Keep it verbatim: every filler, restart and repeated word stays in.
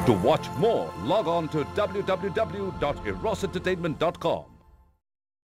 To watch more, log on to w w w dot eros entertainment dot com.